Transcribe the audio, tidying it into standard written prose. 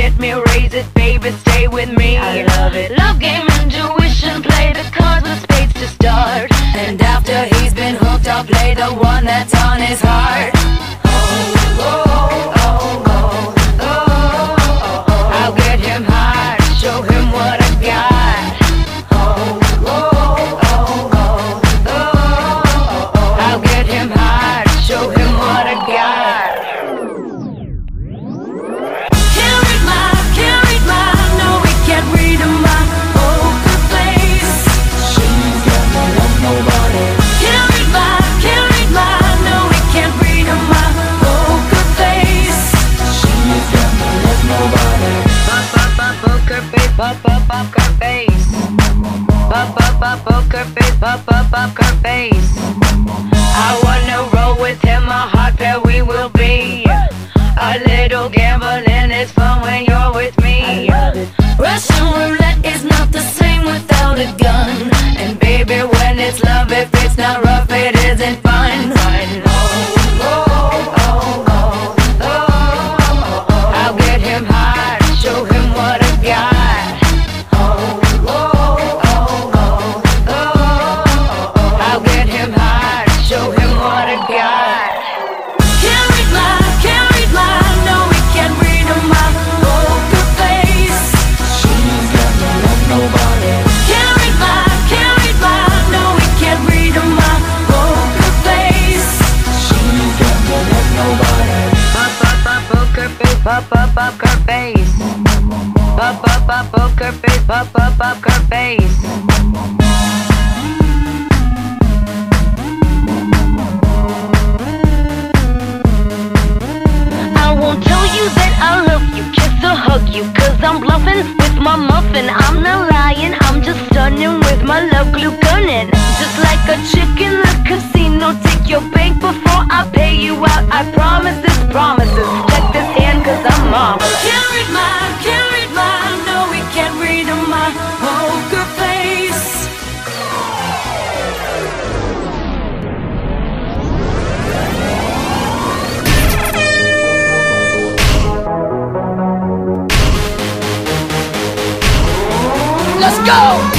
it me, raise it, baby, stay with me. I love it. Love game, intuition, play the cards with spades to start. And after he's been hooked, I'll play the one that's on his heart. Oh, oh, oh, oh, oh, oh, oh. I'll get him high, show him what I got. Oh, oh, oh, oh, oh, oh, oh. I'll get him high, show him what I got. Poker face, poker face, poker face. I wanna roll with him, a hot pair we will be. A little gambling is fun when you're with me. Russian roulette is not the same without a gun. And baby, when it's love, if it's not rough, it isn't fun. Oh, oh, oh, oh, oh, oh, oh. I'll get him high, show him what I got. Poker face, poker face, poker face. I won't tell you that I love you, kiss or hug you, 'cause I'm bluffing with my muffin. I'm not lying, I'm just stunning with my love glue gunning. Just like a chick in the casino, take your bank before I pay you out. I promise this promises. Check this hand, 'cause I'm marvelous. Can't read mine, no, we can't read my poker face. Let's go!